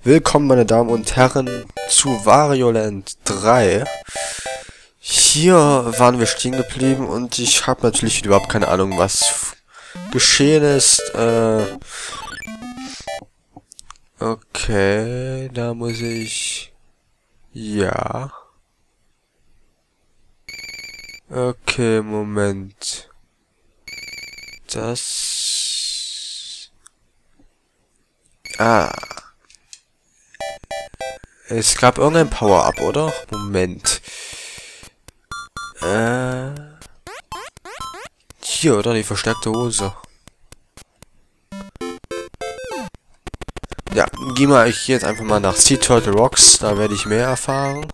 Willkommen, meine Damen und Herren, zu Wario Land 3. Hier waren wir stehen geblieben und ich habe natürlich überhaupt keine Ahnung, was geschehen ist. Okay, da muss ich... Ja. Okay, Moment. Das... Es gab irgendein Power-Up, oder? Moment. Hier, oder? Die verstärkte Hose. Ja, gehen wir hier jetzt einfach mal nach Sea Turtle Rocks. Da werde ich mehr erfahren.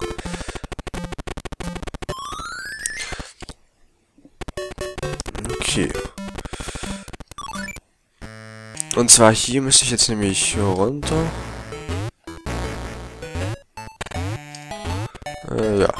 Okay. Und zwar hier müsste ich jetzt nämlich runter. Ja.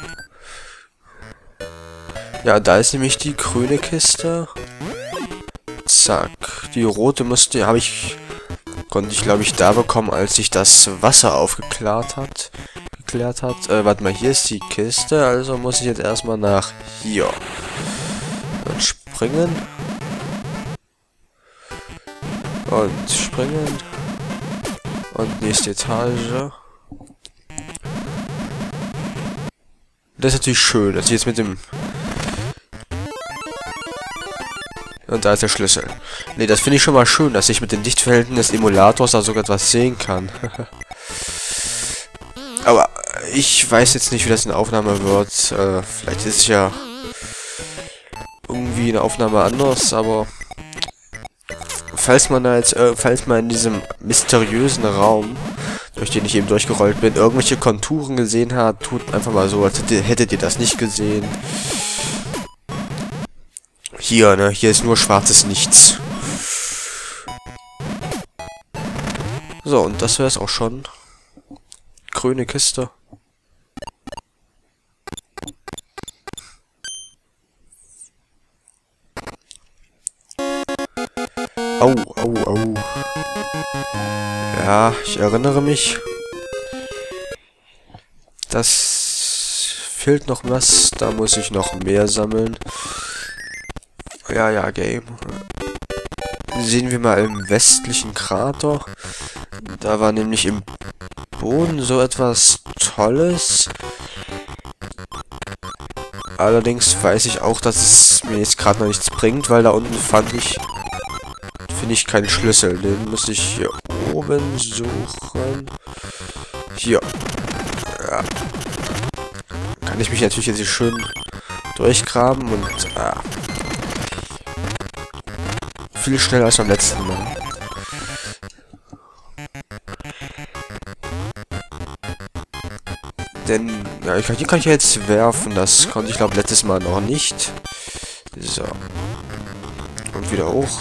Ja, da ist nämlich die grüne Kiste. Zack. Die rote konnte ich glaube ich da bekommen, als sich das Wasser aufgeklärt hat. Warte mal, hier ist die Kiste, also muss ich jetzt erstmal nach hier. Dann springen. Und springen. Und nächste Etage. Das ist natürlich schön, dass ich jetzt mit dem... Und da ist der Schlüssel. Ne, das finde ich schon mal schön, dass ich mit den Lichtverhältnissen des Emulators da sogar etwas sehen kann. Aber ich weiß jetzt nicht, wie das in der Aufnahme wird. Vielleicht ist es ja irgendwie in der Aufnahme anders, aber... Falls man in diesem mysteriösen Raum, durch den ich eben durchgerollt bin, irgendwelche Konturen gesehen hat, tut einfach mal so, als hättet ihr das nicht gesehen. Hier, ne? Hier ist nur schwarzes Nichts. So, und das wäre es auch schon. Grüne Kiste. Au, au, au. Ja, ich erinnere mich. Das fehlt noch was. Da muss ich noch mehr sammeln. Ja, Game. Sehen wir mal im westlichen Krater. Da war nämlich im Boden so etwas Tolles. Allerdings weiß ich auch, dass es mir jetzt gerade noch nichts bringt, weil da unten finde ich keinen Schlüssel. Den muss ich hier oben suchen. Hier. Ja. Kann ich mich natürlich jetzt hier schön durchgraben und... viel schneller als beim letzten Mal. Denn, ja, hier kann ich jetzt werfen. Das konnte ich, glaube letztes Mal noch nicht. So. Und wieder hoch.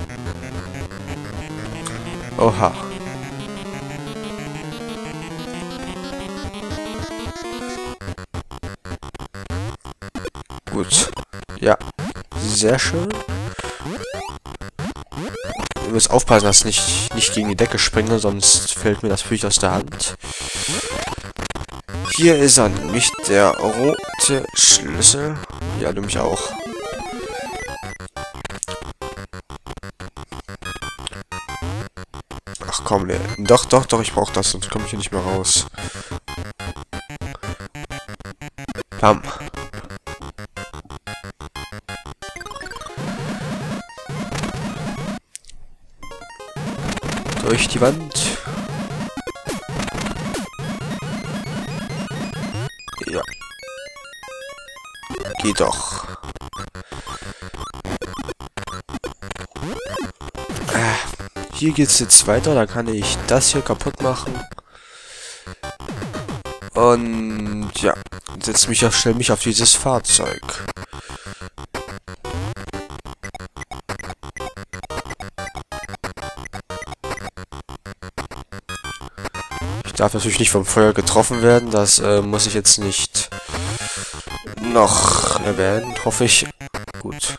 Oha. Gut. Ja. Sehr schön. Ich muss aufpassen, dass ich nicht gegen die Decke springe, sonst fällt mir das völlig aus der Hand. Hier ist er, nämlich der rote Schlüssel. Ja, du mich auch. Ach komm, ne. Doch, ich brauche das, sonst komme ich hier nicht mehr raus. Bam. Durch die Wand. Ja. Geht doch. Hier geht's jetzt weiter. Da kann ich das hier kaputt machen. Und ja, stell mich auf dieses Fahrzeug. Ich darf natürlich nicht vom Feuer getroffen werden. Das muss ich jetzt nicht noch erwähnen, hoffe ich. Gut.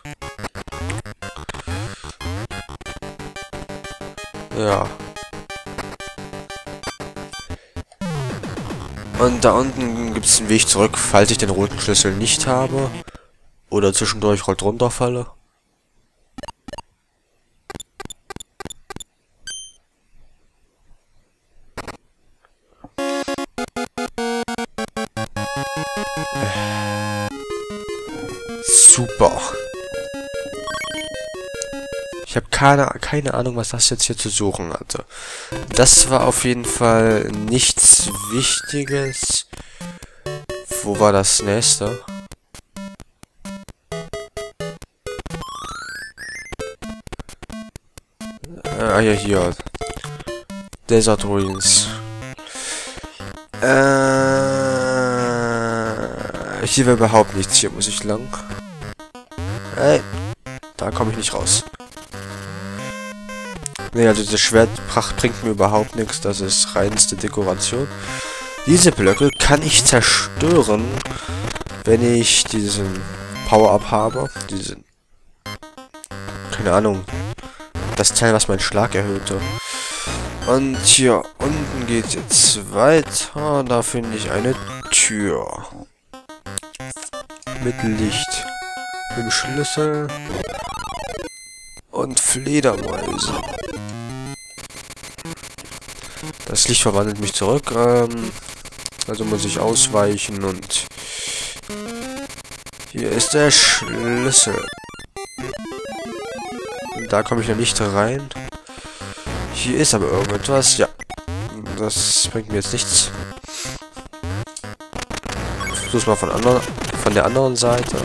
Ja. Und da unten gibt es einen Weg zurück, falls ich den roten Schlüssel nicht habe. Oder zwischendurch rollt runterfalle. Super. Ich habe keine Ahnung, was das jetzt hier zu suchen hatte. Das war auf jeden Fall nichts Wichtiges. Wo war das nächste? Ah ja, hier. Desert Ruins. Hier war überhaupt nichts. Hier muss ich lang. Da komme ich nicht raus. Ne, also diese Schwertpracht bringt mir überhaupt nichts. Das ist reinste Dekoration. Diese Blöcke kann ich zerstören, wenn ich diesen Power-Up habe. Diesen... Keine Ahnung. Das Teil, was meinen Schlag erhöhte. Und hier unten geht es jetzt weiter. Da finde ich eine Tür. Mit Licht. Mit Schlüssel. Und Fledermäuse. Das Licht verwandelt mich zurück. Also muss ich ausweichen und... Hier ist der Schlüssel. Und da komme ich noch nicht rein. Hier ist aber irgendetwas. Ja. Das bringt mir jetzt nichts. Ich versuch's mal von der anderen Seite.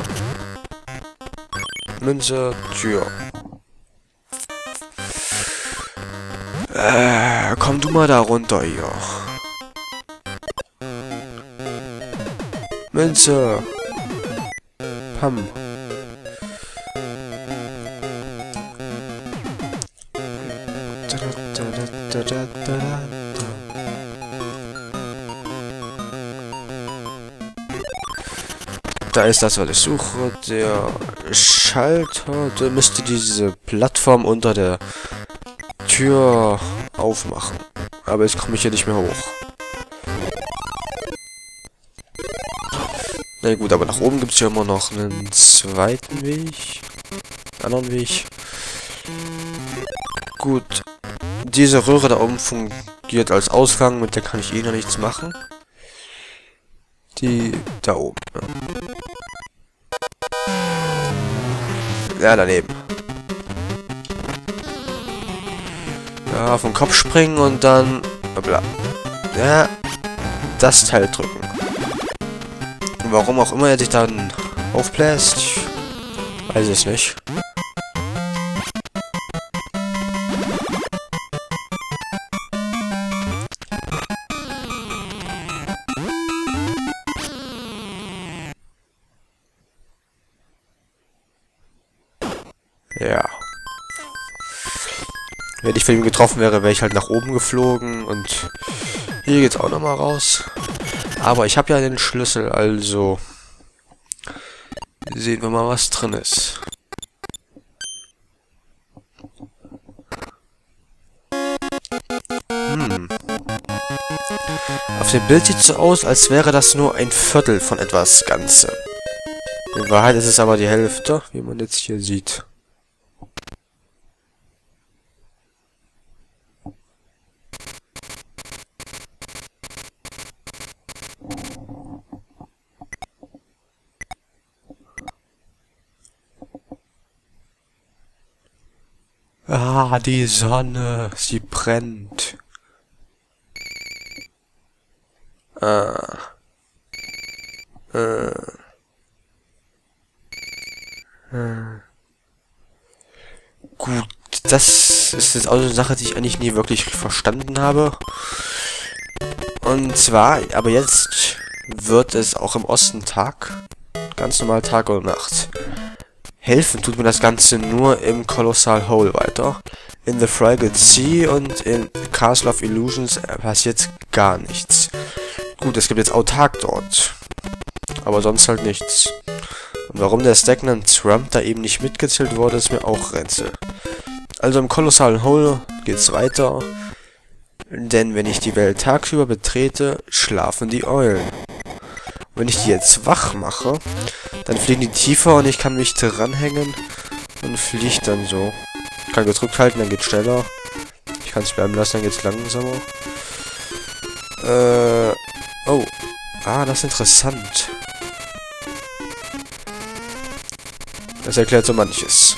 Münze, Tür. Komm du mal da runter hier. Münze. Pam. Da ist das, was ich suche. Der Schalter. Der müsste diese Plattform unter der Tür aufmachen. Aber jetzt komme ich hier nicht mehr hoch. Na gut, aber nach oben gibt es ja immer noch einen zweiten Weg. Einen anderen Weg. Gut. Diese Röhre da oben fungiert als Ausgang, mit der kann ich eh noch nichts machen. Die da oben. Ja, daneben. Ja, auf den Kopf springen und dann... Bla. Ja, das Teil drücken. Und warum auch immer er sich dann aufbläst, ich weiß es nicht. Ja. Wenn ich von ihm getroffen wäre, wäre ich halt nach oben geflogen und hier geht's auch nochmal raus. Aber ich habe ja den Schlüssel, also sehen wir mal, was drin ist. Auf dem Bild sieht es so aus, als wäre das nur ein Viertel von etwas Ganzem. In Wahrheit ist es aber die Hälfte, wie man jetzt hier sieht. Ah, die Sonne, sie brennt. Gut, das ist jetzt auch eine Sache, die ich eigentlich nie wirklich verstanden habe. Und zwar, aber jetzt wird es auch im Osten Tag. Ganz normal Tag und Nacht. Helfen tut mir das Ganze nur im Colossal Hole weiter. In The Frigate Sea und in Castle of Illusions passiert gar nichts. Gut, es gibt jetzt autark dort. Aber sonst halt nichts. Und warum der Stagnant Trump da eben nicht mitgezählt wurde, ist mir auch Rätsel. Also im Colossal Hole geht's weiter. Denn wenn ich die Welt tagsüber betrete, schlafen die Eulen. Wenn ich die jetzt wach mache, dann fliegen die tiefer und ich kann mich dranhängen und fliegt dann so. Ich kann gedrückt halten, dann geht's schneller. Ich kann es bleiben lassen, dann geht's langsamer. Oh. Ah, das ist interessant. Das erklärt so manches.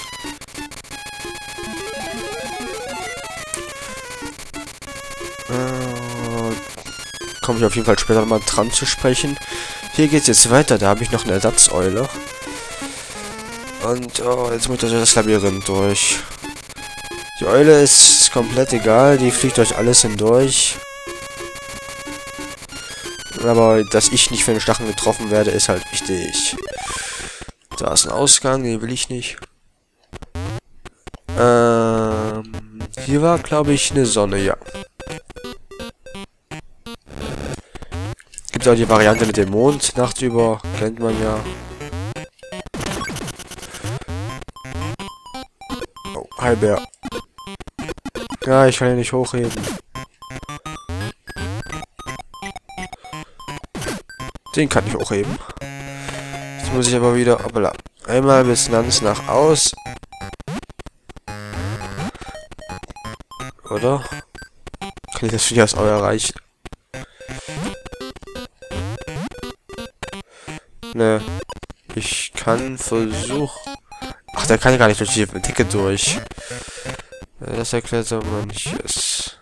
Komme ich auf jeden Fall später nochmal dran zu sprechen. Hier geht's jetzt weiter, da habe ich noch eine Ersatzeule. Und oh, jetzt muss ich durch das Labyrinth durch. Die Eule ist komplett egal, die fliegt durch alles hindurch. Aber dass ich nicht von den Stacheln getroffen werde, ist halt wichtig. Da ist ein Ausgang, den will ich nicht. Hier war, glaube ich, eine Sonne, ja. Gibt auch die Variante mit dem Mond, nachtüber, kennt man ja. Oh, hi Bär. Ja, ich kann ihn nicht hochheben. Den kann ich hochheben. Jetzt muss ich aber wieder, hoppala, einmal bis ganz nach aus. Oder? Kann ich das für das Auge erreichen? Ne. Ich kann versuchen... Ach, der kann ja gar nicht durch die Decke durch. Das erklärt so manches.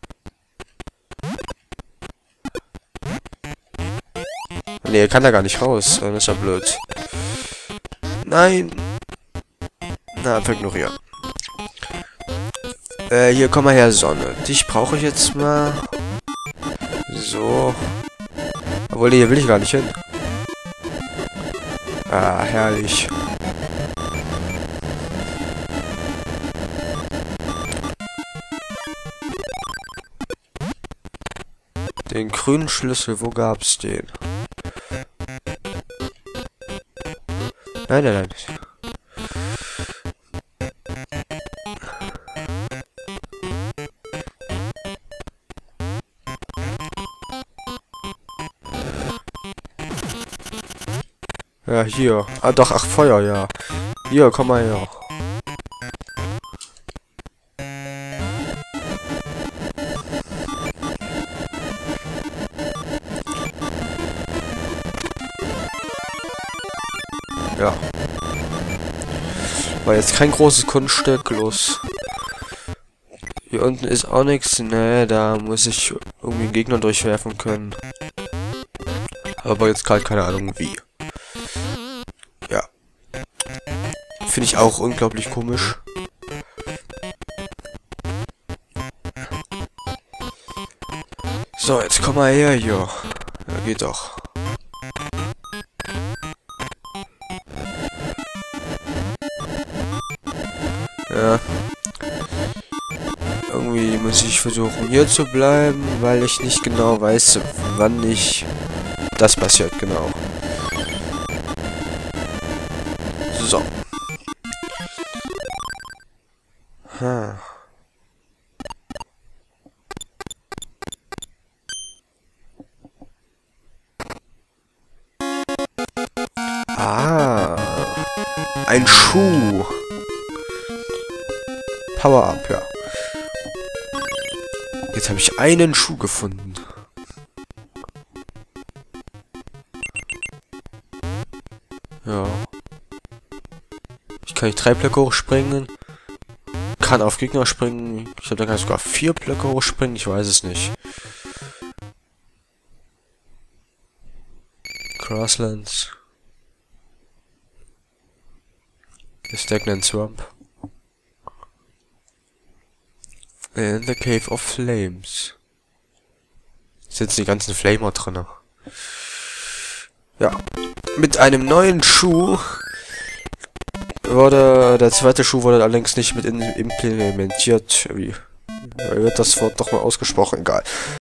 Ne, er kann da gar nicht raus. Das ist ja blöd. Nein! Na, einfach ignorieren. Hier, komm mal her, Sonne. Dich brauche ich jetzt mal. So. Obwohl, hier will ich gar nicht hin. Ah, herrlich. Den grünen Schlüssel, wo gab's den? Nein, nein, nein. Ja, hier. Ah, doch, ach, Feuer, ja. Hier, komm mal her. Ja. War jetzt kein großes Kunststück, los. Hier unten ist auch nichts. Ne, da muss ich irgendwie einen Gegner durchwerfen können. Aber jetzt gerade keine Ahnung wie. Ja. Finde ich auch unglaublich komisch. So, jetzt komm mal her hier. Ja, geht doch. Ja. Irgendwie muss ich versuchen hier zu bleiben, weil ich nicht genau weiß, wann das passiert, genau. So. Hm. Ah. Ein Schuh. Power-Up, ja. Jetzt habe ich einen Schuh gefunden. Ja. Ich kann nicht 3 Blöcke hochspringen. Kann auf Gegner springen. Ich glaube, da kann ich sogar 4 Blöcke hochspringen. Ich weiß es nicht. Crosslands. The Stagnant Swamp. In the Cave of Flames. Sitzen die ganzen Flamer drin. Ja. Mit einem neuen Schuh der zweite Schuh wurde allerdings nicht mit implementiert. Wie wird das Wort doch mal ausgesprochen? Egal.